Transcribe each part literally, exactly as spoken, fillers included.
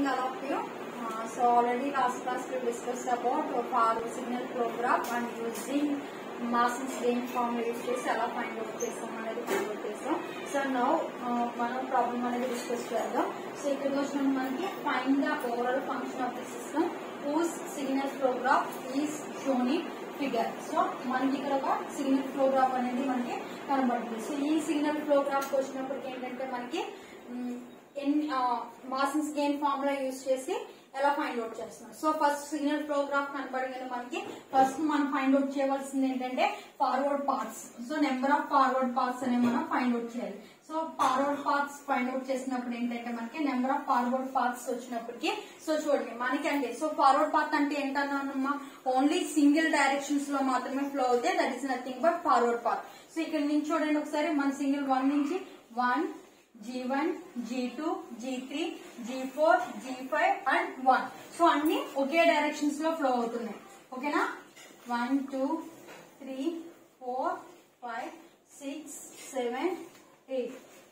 all of you. Uh, so already last class we discussed about power signal flow graph and using Mason's gain formula use chesi ela find out chestam anedi find out chestam. So now mana problem anedi discuss chedam. So ikkada vachina manaki find the overall function of the system whose signal flow graph is shown in figure. So manaki ikkada oka signal flow graph anedi manaki కనబడుతుంది. So ఈ signal flow graph వచ్చినప్పటికి ఏంటంటే మనకి Mason's gain formula use చేసి ఎలా find out చేస్తున్నాం. So first signal flow graph కనబడగానే మనకి ఫస్ట్ మనం ఫైండ్ అవుట్ చేయవలసింది ఏంటంటే forward paths. So number of forward paths అనేవి మనం ఫైండ్ అవుట్ చేయాలి. So forward paths find out చేసినప్పుడు ఏంటంటే మనకి నెంబర్ ఆఫ్ ఫార్వర్డ్ పాత్స్ వచ్చినప్పటికి సో చూడండి మనకి అంటే సో ఫార్వర్డ్ పాత్ అంటే ఏంటన్నా ఓన్లీ సింగిల్ డైరెక్షన్స్ లో మాత్రమే ఫ్లో అవుతాయి. That is nothing but forward path. So ఇక్కడ నుంచి చూడండి ఒకసారి మన సింగిల్ వన్ నుంచి one G one G two G three G four G five and one. So అన్ని ఒకే డైరెక్షన్స్ లో ఫ్లో అవుతున్నాయి. ఓకేనా one two three four five six seven eight.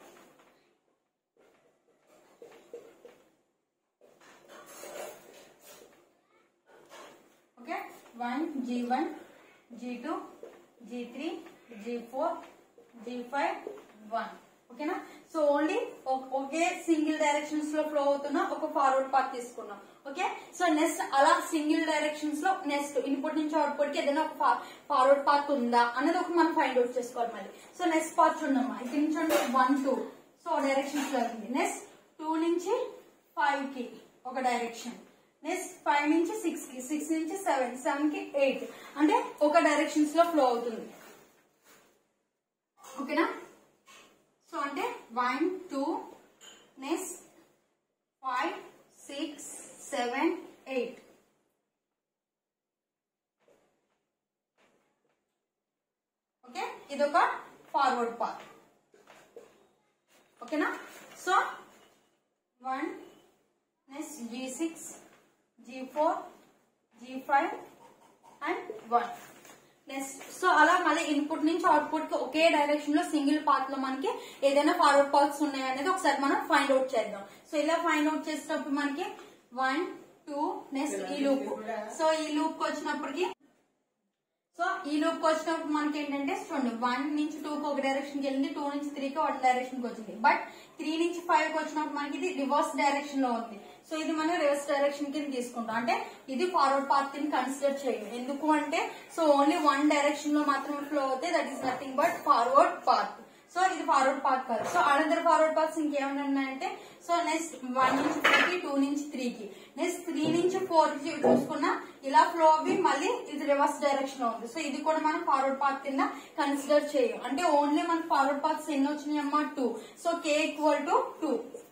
Okay one G one G two G three G four G five one. ఓకేనా so only ఒకే single directions లో flow అవుతున్న ఒక ఫార్వర్డ్ పాత్ తీసుకున్నాం. ఓకే సో నెక్స్ట్ అలా single directions లో next input నుంచి output కి ఏదైనా ఒక ఫార్వర్డ్ పాత్ ఉందా అనేది ఒక మనం ఫైండ్ అవుట్ చేసుకోవాలి మళ్ళీ. సో నెక్స్ట్ పాత్ చూడమ్మా ఇక్కడ నుంచి వన్ టూ సో డైరెక్షన్స్ లో ఉంది. నెక్స్ట్ టూ నుంచి ఫైవ్ కి ఒక డైరెక్షన్. నెక్స్ట్ ఫైవ్ నుంచి సిక్స్ కి సిక్స్ నుంచి సెవెన్ సెవెన్ కి ఎయిట్ అంటే ఒక డైరెక్షన్స్ లో ఫ్లో అవుతుంది. ఓకేనా సో అంటే one two next five six seven eight. Okay ఇదొక ఫార్వర్డ్ పాత్. ఓకేనా so one next G six G four G five and one. Next so అలా మళ్ళీ ఇన్పుట్ నుంచి అవుట్పుట్ కి ఒకే డైరెక్షన్ లో సింగిల్ పాత్ లో మనకి ఏదైనా ఫార్వర్డ్ పాత్స్ ఉన్నాయి అనేది ఒకసారి మనం ఫైండ్ అవుట్ చేద్దాం. సో ఇలా ఫైండ్ అవుట్ చేసేటప్పుడు మనకి వన్ టూ నెక్స్ట్ ఈ లూప్. సో ఈ లూప్ కి వచ్చినప్పటికి సో ఈ లూప్ కి వచ్చినప్పుడు మనకి ఏంటంటే చూడండి వన్ నుంచి టూ కి ఒక డైరెక్షన్ కి వెళ్ళింది, టూ నుంచి త్రీ కి ఒక డైరెక్షన్ కి వచ్చింది. బట్ త్రీ నుంచి ఫైవ్ కి వచ్చినప్పుడు మనకి ఇది రివర్స్ డైరెక్షన్ లో ఉంది. సో ఇది మనం రివర్స్ డైరెక్షన్ కింద తీసుకుంటాం. అంటే ఇది ఫార్వర్డ్ పాత్ కింద కన్సిడర్ చేయం. ఎందుకు అంటే సో ఓన్లీ వన్ డైరెక్షన్ లో మాత్రమే ఫ్లో అవుతాయి. That is nothing but forward path. So ఇది ఫార్వర్డ్ పాత్ కాదు. సో అనదర్ ఫార్వర్డ్ పాత్స్ ఇంకేమైనా ఉన్నాయంటే సో నెక్స్ట్ వన్ నుంచి టూ కి టూ నుంచి త్రీ కి నెక్స్ట్ త్రీ నుంచి ఫోర్ కి చూసుకున్నా ఇలా ఫ్లో అవి మళ్ళీ ఇది రివర్స్ డైరెక్షన్ లో ఉంది. సో ఇది కూడా మనం ఫార్వర్డ్ పాత్ కింద కన్సిడర్ చేయం. అంటే ఓన్లీ మన ఫార్వర్డ్ పాత్స్ ఎన్ని వచ్చినాయి అమ్మా two. So K equal to two.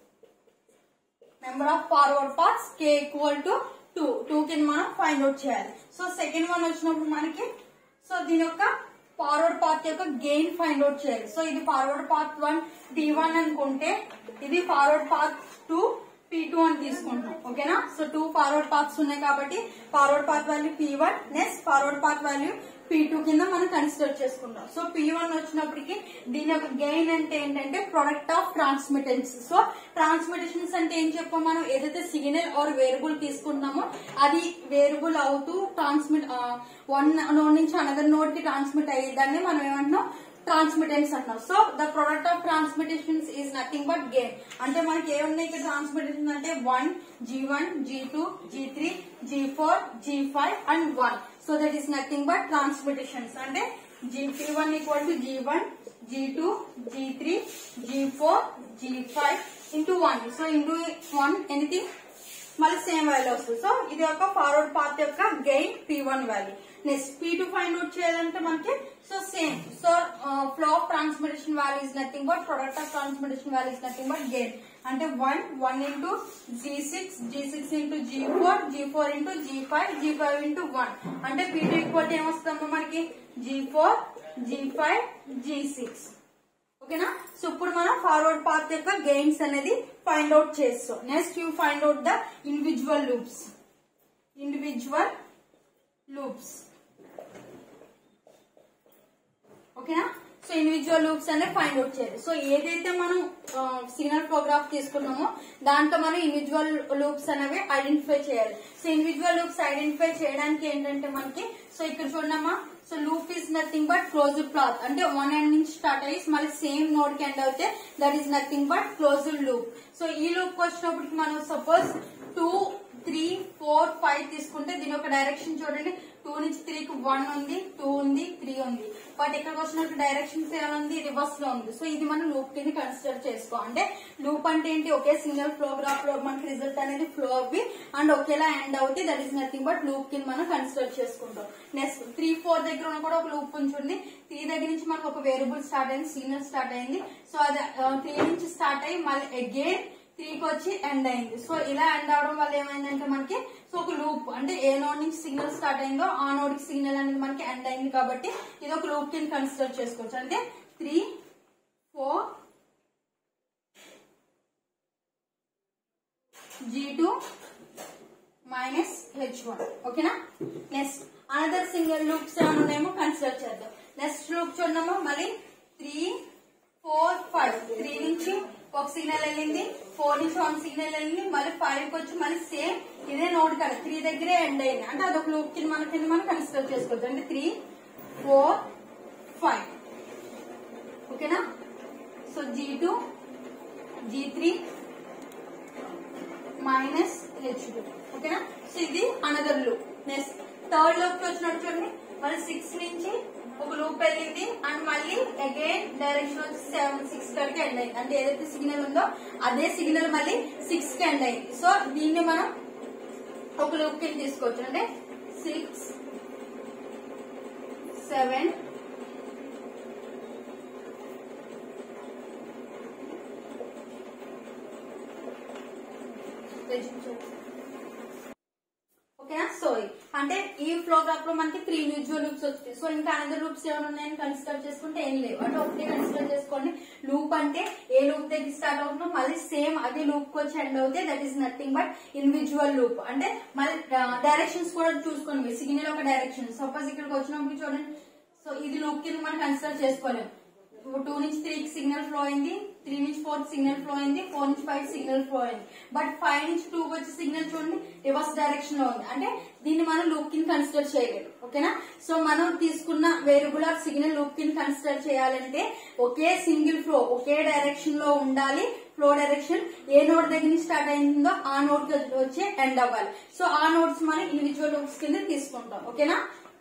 Number of forward paths K equal to two. Two కింద మనం ఫైండ్ అవుట్ చేయాలి. సో సెకండ్ వన్ వచ్చినప్పుడు మనకి సో దీని యొక్క ఫార్వర్డ్ పాత్ యొక్క గెయిన్ ఫైండ్ అవుట్ చేయాలి. సో ఇది forward path one T one అనుకుంటే ఇది forward path two P two అని తీసుకుంటాం. ఓకేనా సో టూ ఫార్వర్డ్ పాత్స్ ఉన్నాయి కాబట్టి forward path value P one next forward path value P two కింద మనం కన్సిడర్ చేసుకుంటాం. సో పీ వన్ వచ్చినప్పటికి దీని యొక్క గెయిన్ అంటే ఏంటంటే product of transmittance. So transmittations అంటే ఏం చెప్పాం మనం ఏదైతే సిగ్నల్ ఆర్ వేరియబుల్ తీసుకుంటున్నామో అది వేరియబుల్ అవుతూ ట్రాన్స్మిట్ వన్ నోడ్ నుంచి అనదర్ నోడ్ కి ట్రాన్స్మిట్ అయ్యేదాన్ని మనం ఏమంటున్నాం ట్రాన్స్మిటెన్స్ అంటున్నాం. So the product of transmittations is nothing but gain. అంటే మనకి ఏమున్నాయి ఇక్కడ ట్రాన్స్మిటేషన్ అంటే one G one G two G three G four G five and one. So that is nothing but transmittations. అంటే G P one equal to G one G two G three G four G five into one. So into one anything మళ్ళీ same value వస్తుంది. So ఇది యొక్క forward path యొక్క gain P one value. Next P two find out చేయాలంటే మనకి so same. So flow of transmittation value is nothing but product of transmittation value is nothing but gain. అంటే one one into G six G six into G four G four into G five G five into one. అంటే P two equal to ఏమొస్తుందమ్మా మనకి G four G five G six. ఓకేనా so ఇప్పుడు మనం forward path యొక్క gains అనేది find out చేస్తాం. Next you find out the individual loops. Individual loops. ఓకేనా సో ఇండివిజువల్ లూప్స్ అనేవి ఫైండ్ అవుట్ చేయాలి. సో ఏదైతే మనం సిగ్నల్ ఫ్లో గ్రాఫ్ తీసుకున్నామో దాంట్లో మనం ఇండివిజువల్ లూప్స్ అనేవి ఐడెంటిఫై చేయాలి. సో ఇండివిజువల్ లూప్స్ ఐడెంటిఫై చేయడానికి ఏంటంటే మనకి సో ఇక్కడ చూడమ్మా, so loop is nothing but closed path, అంటే వన్ ఎండ్ నుంచి స్టార్ట్ అయ్యి మళ్ళీ సేమ్ నోడ్ కి ఎండ్ అవుతే that is nothing but closed loop. So ఈ లూప్ వచ్చినప్పటికి మనం suppose two three four five తీసుకుంటే దీని ఒక డైరెక్షన్ చూడండి, టూ నుంచి త్రీకి వన్ ఉంది, టూ ఉంది, త్రీ ఉంది. బట్ ఇక్కడికి వచ్చినట్టు డైరెక్షన్స్ ఏముంది, రివర్స్ లో ఉంది. సో ఇది మనం లూప్ కింద కన్సిడర్ చేసుకో. అంటే లూప్ అంటే ఏంటి, ఒకే సింగిల్ ఫ్లో గ్రాఫ్ లో మనకి రిజల్ట్ అనేది ఫ్లో అవ్వి అండ్ ఒకేలా ఎండ్ అవుతాయి. That is nothing but loop కింద మనం కన్సిడర్ చేసుకుంటాం. నెక్స్ట్ త్రీ ఫోర్ దగ్గర ఉన్న కూడా ఒక లూప్ ఉంచుంది. త్రీ దగ్గర నుంచి మనకు ఒక వేరియబుల్ స్టార్ట్ అయింది, సిగ్నల్ స్టార్ట్ అయింది. సో అది త్రీ నుంచి స్టార్ట్ అయ్యి మళ్ళీ అగైన్ త్రీకి వచ్చి ఎండ్ అయింది. సో ఇలా ఎండ్ అవడం వల్ల ఏమైందంటే మనకి సో ఒక లూప్, అంటే ఏ నోడ్ నుంచి సిగ్నల్ స్టార్ట్ అయిందో ఆ నోడ్ కి సిగ్నల్ అనేది మనకి ఎండ్ అయింది కాబట్టి ఇది ఒక లూప్ కింద కన్సిడర్ చేసుకోవచ్చు. అంటే three four G two minus H one. ఓకేనా. నెక్స్ట్ అనదర్ సింగిల్ లూప్స్ ఏమైనా ఉన్నాయేమో కన్సిడర్ చేద్దాం. నెక్స్ట్ లూప్ చూడము, మళ్ళీ త్రీ ఫోర్ ఫైవ్, త్రీ నుంచి ఒక సిగ్నల్ వెళ్ళింది, ఫోర్ నుంచి వన్ సిగ్నల్ వెళ్ళింది, మళ్ళీ ఫైవ్ కి వచ్చి మళ్ళీ సేమ్ ఇదే నోడ్ కదా త్రీ దగ్గరే ఎండ్ అయింది. అంటే అదొక లూప్ కింద మన కింద మనం కన్సిడర్ చేసుకోవచ్చు. అంటే త్రీ ఫోర్ ఫైవ్. ఓకేనా. So G two G three minus H two. ఓకేనా. సో ఇది another loop. Next third loop కి వచ్చినట్టు చూడండి, మళ్ళీ సిక్స్ నుంచి ఒక లూప్ వెళ్ళింది అండ్ మళ్ళీ అగైన్ డైరెక్షన్ వచ్చి సెవెన్ సిక్స్ కడికి ఎండ్ అయింది. అంటే ఏదైతే సిగ్నల్ ఉందో అదే సిగ్నల్ మళ్ళీ సిక్స్ కి ఎండ్ అయింది. సో దీన్ని మనం ఒక లూప్ కింద తీసుకోవచ్చు. అంటే సిక్స్ సెవెన్ ఓకేనా. సో అంటే ఈ ఫ్లో గ్రాఫ్ లో మనకి త్రీ ఇండివిజువల్ లూప్స్ వచ్చింది. సో ఇంకా అనదర్ లూప్స్ ఏమైనా ఉన్నాయని కన్సిడర్ చేసుకుంటే ఏం లేవు. అంటే ఒకటే కన్సిడర్ చేసుకోండి. లూప్ అంటే ఏ లూప్ దగ్గర స్టార్ట్ అవుతుందో మళ్ళీ సేమ్ అదే లూప్ కి వచ్చి ఎండ్ అవుతే that is nothing but individual loop. అంటే మళ్ళీ డైరెక్షన్స్ కూడా చూసుకోండి. సిగ్నల్ ఒక డైరెక్షన్, సపోజ్ ఇక్కడికి వచ్చినప్పుడు చూడండి. సో ఇది లూప్ కింద మనం కన్సిడర్ చేసుకోలేము. టూ నుంచి త్రీకి సిగ్నల్ ఫ్లో అయింది, త్రీ నుంచి ఫోర్ సిగ్నల్ ఫ్లో అయింది, ఫోర్ నుంచి ఫైవ్ సిగ్నల్ ఫ్లో అయింది. బట్ ఫైవ్ నుంచి టూ వచ్చి సిగ్నల్ చూడండి రివర్స్ డైరెక్షన్ లో ఉంది. అంటే దీన్ని మనం లూప్ కింద కన్సిడర్ చేయలేదు. ఓకేనా. సో మనం తీసుకున్న వేరియబుల్ ఆర్ సిగ్నల్ లూప్ కింద కన్సిడర్ చేయాలంటే ఒకే సింగిల్ ఫ్లో ఒకే డైరెక్షన్ లో ఉండాలి. ఫ్లో డైరెక్షన్ ఏ నోడ్ దగ్గర నుంచి స్టార్ట్ అయిందో ఆ నోడ్ వచ్చి ఎండ్ అవ్వాలి. సో ఆ నోడ్స్ మనం ఇండివిజువల్ లూప్స్ కింద తీసుకుంటాం. ఓకేనా.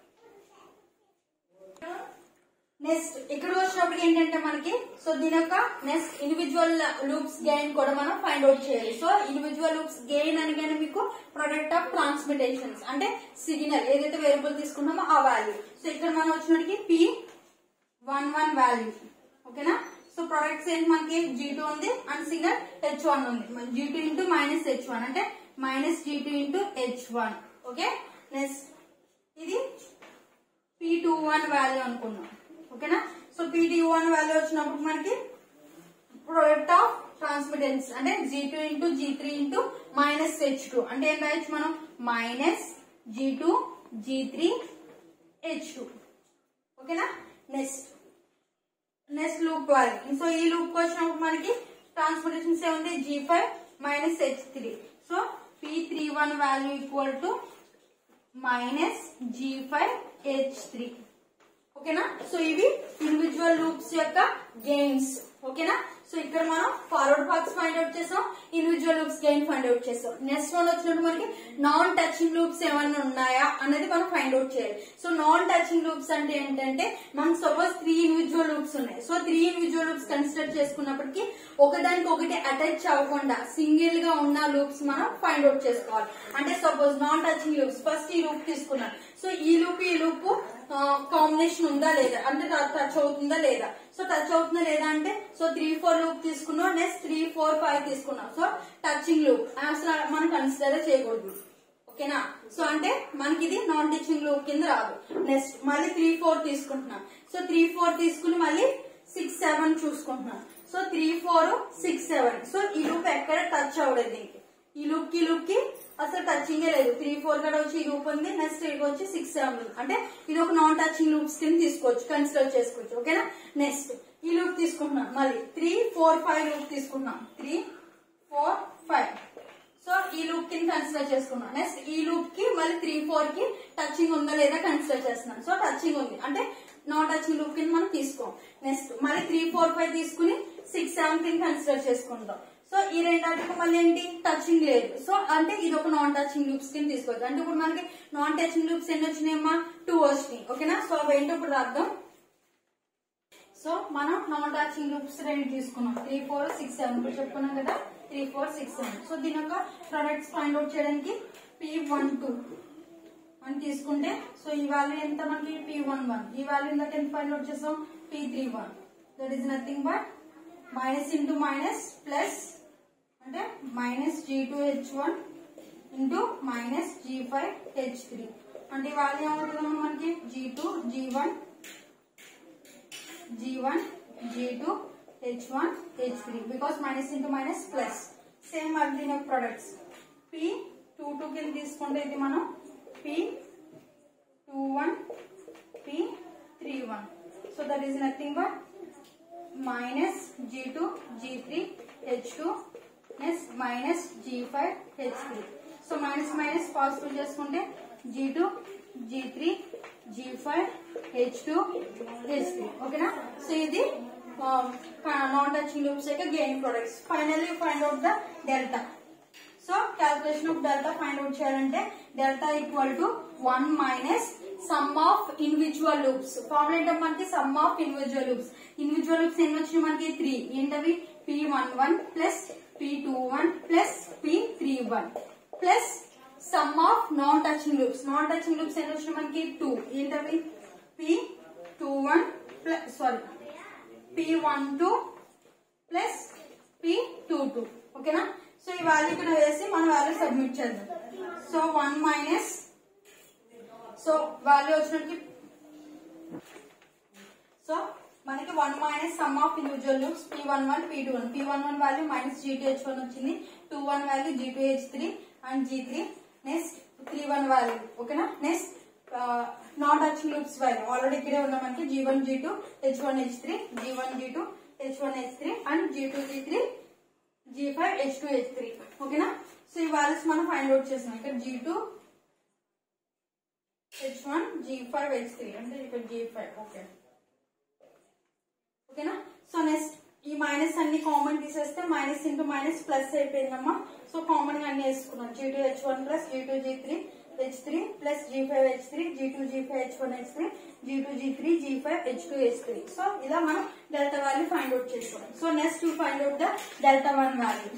నెక్స్ట్ ఇక్కడ వచ్చినప్పుడు ఏంటంటే మనకి సో దీని యొక్క నెక్స్ట్ ఇండివిజువల్ లూప్స్ గెయిన్ కూడా మనం ఫైండ్ అవుట్ చేయాలి. సో ఇండివిజువల్ లూప్స్ గెయిన్ అనగానే మీకు ప్రొడక్ట్ ఆఫ్ ట్రాన్స్మిటేషన్స్, అంటే సిగ్నల్ ఏదైతే వేరియబుల్ తీసుకున్నామో ఆ వాల్యూ. సో ఇక్కడ మనం వచ్చినప్పటికి పి వన్ వన్ వాల్యూ. ఓకేనా. సో ప్రొడక్ట్స్ ఏంటి మనకి జీ టూ ఉంది అండ్ సిగ్నల్ హెచ్ వన్ ఉంది. G two into minus H one అంటే minus G two into H one. Okay. Next ఇది పి టూ వన్ వాల్యూ అనుకున్నాం. ఓకేనా. So P T one value వచ్చినప్పుడు మనకి ప్రొడక్ట్ ఆఫ్ ట్రాన్స్మిటెన్స్ అంటే G two into G three into minus H two అంటే ఏం రాయొచ్చు మనం minus G two G three H two. ఓకేనా. Next next loop value. So ఈ లూప్ వచ్చినప్పుడు మనకి ట్రాన్స్మిటేషన్స్ ఏముంది G five minus H three. So P three one value equal to minus G five H three. ఓకేనా. So ఇవి individual loops యొక్క gains. ఓకేనా. So ఇక్కడ మనం ఫార్వర్డ్ పాత్స్ ఫైండ్ అవుట్ చేసాం, individual loops gain find out చేసాం. Next one వచ్చినట్టు మనకి నాన్ టచింగ్ లూప్స్ ఏమైనా ఉన్నాయా అనేది మనం ఫైండ్ అవుట్ చేయాలి. సో నాన్ టచింగ్ లూప్స్ అంటే ఏంటంటే మనం సపోజ్ త్రీ ఇండివిజువల్ లూప్స్ ఉన్నాయి. So three individual loops consider చేసుకున్నప్పటికీ ఒకదానికి ఒకటి అటాచ్ అవ్వకుండా సింగిల్ గా ఉన్న లూప్స్ మనం ఫైండ్ అవుట్ చేసుకోవాలి. అంటే suppose non touching loops first ఈ లూప్ తీసుకున్నాను. సో ఈ లూప్ ఈ లూప్ కాంబినేషన్ ఉందా లేదా అంటే టచ్ అవుతుందా లేదా. సో టచ్ అవుతుందా లేదా అంటే సో త్రీ ఫోర్ లూప్ తీసుకున్నాం. నెక్స్ట్ త్రీ ఫోర్ ఫైవ్ తీసుకున్నాం. సో టచింగ్ లూప్ అసలు మనం కన్సిడర్ చేయకూడదు. ఓకేనా. సో అంటే మనకి ఇది నాన్ టచింగ్ లూప్ కింద రాదు. నెక్స్ట్ మళ్ళీ త్రీ ఫోర్ తీసుకుంటున్నాం. సో త్రీ ఫోర్ తీసుకుని మళ్ళీ సిక్స్ సెవెన్ చూసుకుంటున్నాం. So three four six seven. So ఈ లూప్ ఎక్కడ టచ్ అవ్వలేదు దీనికి. ఈ లూప్ కి లూప్ కి అసలు టచింగే లేదు. త్రీ ఫోర్ కూడా వచ్చి ఈ లూప్ ఉంది, నెక్స్ట్ ఇది వచ్చి సిక్స్ సెవెన్ ఉంది. అంటే ఇది ఒక నాన్ టచింగ్ లూప్స్ కింద తీసుకోవచ్చు, కన్సిడర్ చేసుకోవచ్చు. ఓకేనా. నెక్స్ట్ ఈ లూప్ తీసుకుంటున్నాం, మళ్ళీ త్రీ ఫోర్ ఫైవ్ లూప్ తీసుకున్నాం, త్రీ ఫోర్ ఫైవ్. సో ఈ లూప్ కింద కన్సిడర్ చేసుకున్నాం. నెక్స్ట్ ఈ లూప్ కి మళ్ళీ త్రీ ఫోర్ కి టచింగ్ ఉందా లేదా కన్సిడర్ చేస్తున్నాం. సో టచింగ్ ఉంది అంటే నాన్ టచింగ్ లూప్ కింద మనం తీసుకోం. నెక్స్ట్ మళ్ళీ త్రీ ఫోర్ ఫైవ్ తీసుకుని సిక్స్ సెవెన్ కింద కన్సిడర్ చేసుకుంటాం. సో ఈ రెండాటికి మళ్ళీ ఏంటి టచింగ్ లేదు. సో అంటే ఇది ఒక నాన్ టచింగ్ లూప్స్ కింద తీసుకోవచ్చు. అంటే ఇప్పుడు మనకి నాన్ టచింగ్ లూప్స్ ఎన్ని వచ్చినాయమ్మా, టూ వచ్చినాయి. ఓకేనా. సో అవి ఏంటో ఇప్పుడు రాద్దాం. సో మనం నాన్ టచింగ్ లూప్స్ రెండు తీసుకున్నాం, త్రీ ఫోర్ సిక్స్ సెవెన్ ఇప్పుడు చెప్పుకున్నాం కదా, three four six seven. So దీని యొక్క ప్రొడక్ట్స్ ఫైండ్ అవుట్ చేయడానికి పీ వన్ టూ అని తీసుకుంటే, సో ఈ వాల్యూ ఎంత మనకి పీ వన్ వన్, ఈ వాల్యూ ఇందాక ఎంత ఫైండ్ అవుట్ చేసాం P three one. That is nothing but minus into minus plus అంటే minus G two H one into minus G five H three. అంటే ఈ వాల్యూ ఏమవుతుందమ్మా మనకి G two G one G one G two H one H three, because minus into minus plus. Same అది దీని యొక్క products P two two కింద తీసుకుంటే ఇది మనం P two one P three one. So that is nothing but minus G two G three H two next minus G five H three. So minus minus positive చేసుకుంటే G two G three G five H two H three. ఓకేనా. So ఇది non touching loops యొక్క gain products. Finally find out the delta. So calculation of delta find out చేయాలంటే delta equal to one minus sum of individual loops. Formula ఏంటో మనకి sum of individual loops. Individual loops ఎన్ని వచ్చినాయి మనకి three. ఏంటవి P one one plus P two one plus P three one plus sum of non touching loops. Non touching loops ఎన్ని వచ్చినాయి మనకి two. ఏంటవి P two one plus sorry P one two plus P two two. ఓకేనా. So ఈ value ఇక్కడ వేసి మన value submit చేద్దాం. So one minus so value వచ్చినట్టు సో మనకి one minus sum of individual loops P one one P two one. P one one value minus G two H one వచ్చింది, two one value G two H three and G three, next three one value. ఓకేనా. Next non touching loops value already ఇక్కడే ఉన్న మనకి G one G two H one H three G one G two H one H three and G two G three G five H two H three. ఓకేనా. So ఈ values మనం find out చేస్తున్నాం. ఇక్కడ G two H one G five H three అంటే ఇక్కడ G five. Okay ఓకేనా. So next ఈ minus అన్ని కామన్ తీసేస్తే మైనస్ ఇంటూ మైనస్ ప్లస్ అయిపోయిందమ్మా. సో కామన్ గా అన్ని వేసుకున్నాం. G two H one plus G two G three H three plus G five H three G two G five H one H three G two G three G five H two H three. So ఇలా మనం delta value find out చేసుకోవాలి. So next you find out the delta one value.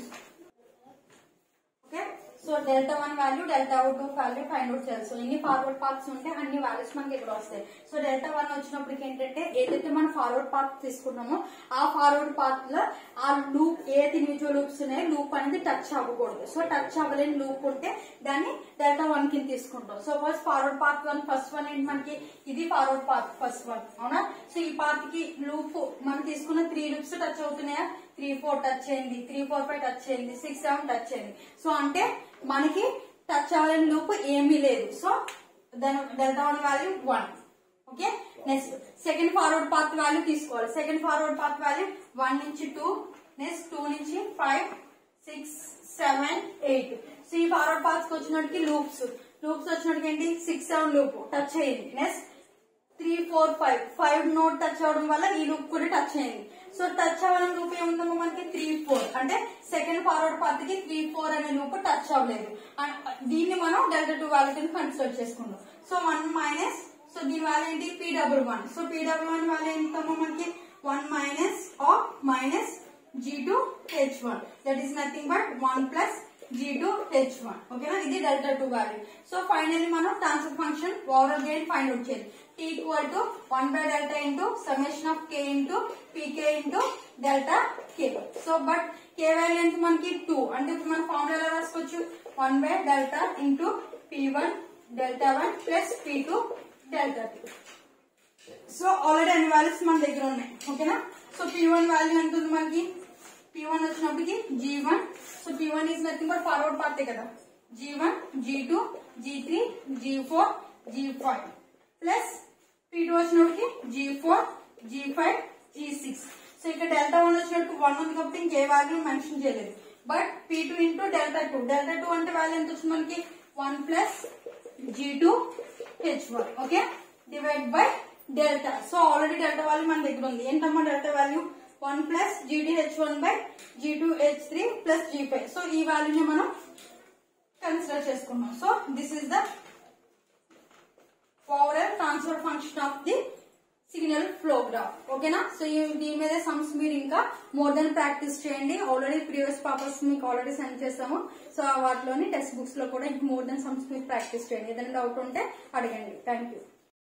Okay. So delta one value delta two value find out చేయాలి. So ఎన్ని forward paths ఉంటే అన్ని values మనకి ఇక్కడ వస్తాయి. సో డెల్టా వన్ వచ్చినప్పటికి ఏంటంటే ఏదైతే మనం ఫార్వర్డ్ పాత్ తీసుకున్నామో ఆ ఫార్వర్డ్ పాత్ లో ఆ లూప్ ఏదైతే ఇండివిజువల్ లూప్స్ ఉన్నాయో లూప్ అనేది టచ్ అవ్వకూడదు. సో టచ్ అవ్వలేని లూప్ ఉంటే దాన్ని డెల్టా వన్ కింద తీసుకుంటాం. Suppose forward path one first one ఏంటి మనకి ఇది ఫార్వర్డ్ పాత్ ఫస్ట్ వన్ అవునా. సో ఈ పాత్ కి లూప్ మనం తీసుకున్న త్రీ లూప్స్ టచ్ అవుతున్నాయా, త్రీ ఫోర్ టచ్ అయింది, త్రీ ఫోర్ ఫైవ్ టచ్ అయింది, సిక్స్ సెవెన్ టచ్ అయింది. సో అంటే మనకి టచ్ అవ్వలేని లూప్ ఏమీ లేదు. సో దాని delta one value one. Okay. Next second forward path value తీసుకోవాలి. Second forward path value one నుంచి టూ, నెక్స్ట్ టూ నుంచి five six seven eight. So ఈ ఫార్వర్డ్ పాత్ వచ్చినట్టుకి లూప్స్ లూప్స్ వచ్చినట్టుకి ఏంటి సిక్స్ సెవెన్ లూప్ టచ్ అయింది. Next three four five five note touch అవడం వల్ల ఈ లూప్ కూడా టచ్ అయింది. సో టచ్ అవ్వడం లూప్ ఏముందమ్మా మనకి త్రీ ఫోర్ అంటే సెకండ్ ఫార్వర్డ్ పాత్ కి త్రీ ఫోర్ అనే లూప్ టచ్ అవ్వలేదు. దీన్ని మనం డెల్టా టూ వాల్యూ కింద కన్సిడర్ చేసుకుందాం. సో వన్ మైనస్ సో దీని వాల్యూ ఏంటి P double one. So P double one value ఎంతమ్మా మనకి one minus of minus G two H one that is nothing but one plus G two H one. ఓకేనా. ఇది delta two value. So finally మనం transfer function overall gain find out చేయాలి. T equal to one by delta into summation of k into pk into delta k. So but k value ఎంత మనకి two అంటే ఇప్పుడు మన formula ఎలా రాసుకోవచ్చు one by delta into p one delta one plus p two delta two. So already అన్ని values మన దగ్గర ఉన్నాయి. ఓకేనా. సో p one వాల్యూ ఎంత ఉంది మనకి పీ వన్ వచ్చినప్పటికి G one, so P one is nothing but forward పార్టే కదా, G one, G two, G three, G four, G five plus P two వచ్చినప్పటికి G four, G five, G six. So ఇక్కడ delta one వచ్చినప్పుడు one ఉంది కాబట్టి ఇంకే value mention చేయలేదు. But P two into delta two, delta two అంటే value ఎంత వచ్చింది మనకి one plus G two H one, okay, divide by delta. So already delta value మన దగ్గర ఉంది. ఏంటమ్మా delta value one plus G two H one by G two H three plus G five. So ఈ వాల్యూని మనం consider చేసుకున్నాం. So this is the Fourier transfer function of the signal flow graph, ఓకేనా. So దీని మీద sums మీరు ఇంకా more than practice చేయండి. ఆల్రెడీ ప్రీవియస్ పేపర్స్ మీకు ఆల్రెడీ సెండ్ చేస్తాము. సో వాటిలోని టెక్స్ట్ బుక్స్ లో కూడా మోర్ దెన్ సమ్స్ మీరు ప్రాక్టీస్ చేయండి. ఏదైనా డౌట్ ఉంటే అడగండి. Thank you.